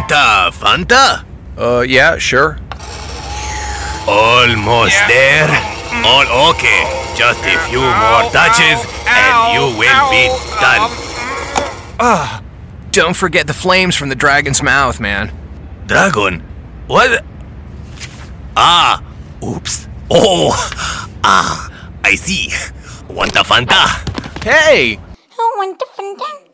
Fanta? Yeah, sure. Almost there. All okay. Just a few more touches and you will be done. Don't forget the flames from the dragon's mouth, man. Dragon? What? Oops. I see. Want a Fanta? Hey! Who want the Fanta?